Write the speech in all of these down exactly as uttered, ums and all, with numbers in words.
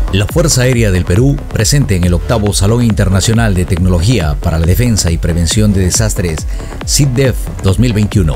La Fuerza Aérea del Perú, presente en el octavo Salón Internacional de Tecnología para la Defensa y Prevención de Desastres, SITDEF dos mil veintiuno.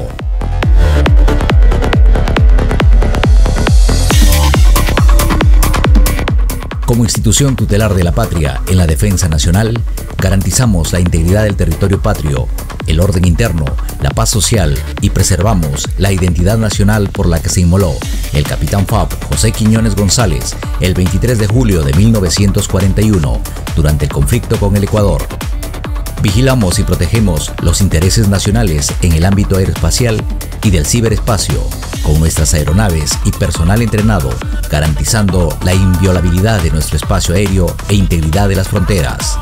Como institución tutelar de la patria en la defensa nacional, garantizamos la integridad del territorio patrio, el orden interno, la paz social y preservamos la identidad nacional por la que se inmoló el capitán F A B José Quiñones González el veintitrés de julio de mil novecientos cuarenta y uno durante el conflicto con el Ecuador. Vigilamos y protegemos los intereses nacionales en el ámbito aeroespacial y del ciberespacio, con nuestras aeronaves y personal entrenado, garantizando la inviolabilidad de nuestro espacio aéreo e integridad de las fronteras.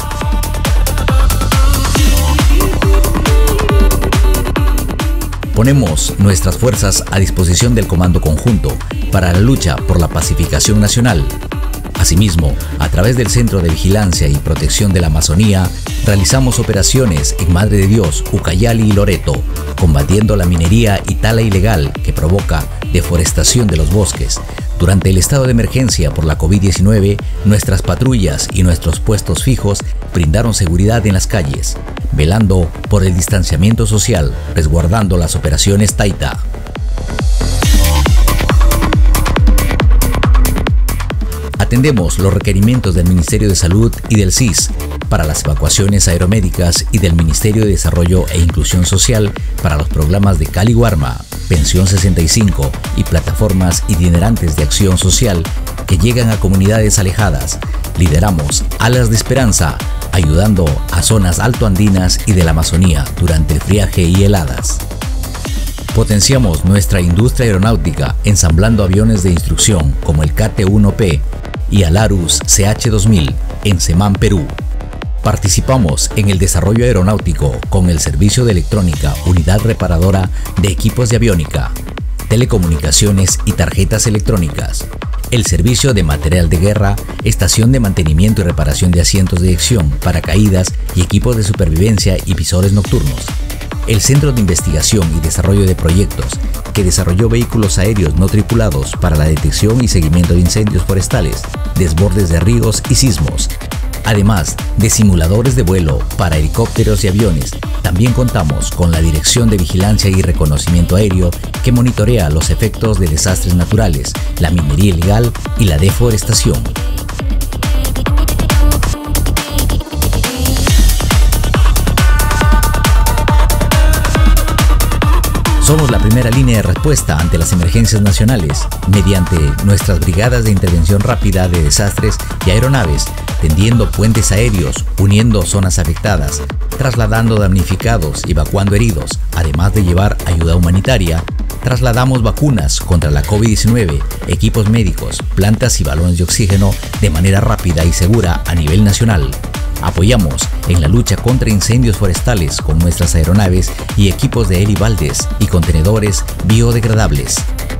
Ponemos nuestras fuerzas a disposición del Comando Conjunto para la lucha por la pacificación nacional. Asimismo, a través del Centro de Vigilancia y Protección de la Amazonía, realizamos operaciones en Madre de Dios, Ucayali y Loreto, combatiendo la minería y tala ilegal que provoca deforestación de los bosques. Durante el estado de emergencia por la COVID diecinueve, nuestras patrullas y nuestros puestos fijos brindaron seguridad en las calles, velando por el distanciamiento social, resguardando las operaciones Taita. Atendemos los requerimientos del Ministerio de Salud y del C I S para las evacuaciones aeromédicas y del Ministerio de Desarrollo e Inclusión Social para los programas de Cali Guarma, Pensión sesenta y cinco y plataformas itinerantes de acción social que llegan a comunidades alejadas. Lideramos Alas de Esperanza, ayudando a zonas altoandinas y de la Amazonía durante el friaje y heladas. Potenciamos nuestra industria aeronáutica ensamblando aviones de instrucción como el K T uno P y Alarus C H dos mil en Semán, Perú. Participamos en el desarrollo aeronáutico con el Servicio de Electrónica, Unidad Reparadora de Equipos de Aviónica, Telecomunicaciones y Tarjetas Electrónicas, el Servicio de Material de Guerra, Estación de Mantenimiento y Reparación de Asientos de Eyección, Paracaídas y Equipos de Supervivencia y Visores Nocturnos, el Centro de Investigación y Desarrollo de Proyectos, que desarrolló vehículos aéreos no tripulados para la detección y seguimiento de incendios forestales, desbordes de ríos y sismos, además de simuladores de vuelo para helicópteros y aviones. También contamos con la Dirección de Vigilancia y Reconocimiento Aéreo, que monitorea los efectos de desastres naturales, la minería ilegal y la deforestación. Somos la primera línea de respuesta ante las emergencias nacionales, mediante nuestras brigadas de intervención rápida de desastres y aeronaves, tendiendo puentes aéreos, uniendo zonas afectadas, trasladando damnificados y evacuando heridos, además de llevar ayuda humanitaria. Trasladamos vacunas contra la COVID diecinueve, equipos médicos, plantas y balones de oxígeno de manera rápida y segura a nivel nacional. Apoyamos en la lucha contra incendios forestales con nuestras aeronaves y equipos de helibaldes y contenedores biodegradables.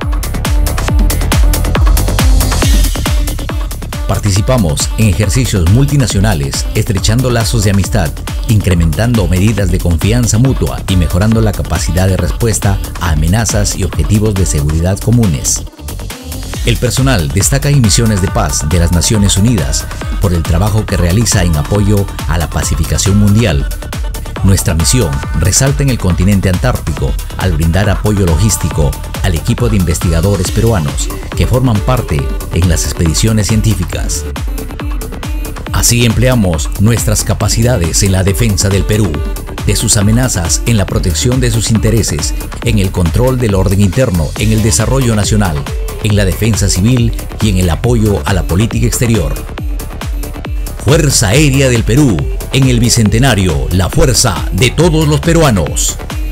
Participamos en ejercicios multinacionales, estrechando lazos de amistad, incrementando medidas de confianza mutua y mejorando la capacidad de respuesta a amenazas y objetivos de seguridad comunes. El personal destaca en misiones de paz de las Naciones Unidas por el trabajo que realiza en apoyo a la pacificación mundial. Nuestra misión resalta en el continente antártico al brindar apoyo logístico al equipo de investigadores peruanos que forman parte en las expediciones científicas. Así empleamos nuestras capacidades en la defensa del Perú, de sus amenazas, en la protección de sus intereses, en el control del orden interno, en el desarrollo nacional, en la defensa civil y en el apoyo a la política exterior. Fuerza Aérea del Perú, en el Bicentenario, la fuerza de todos los peruanos.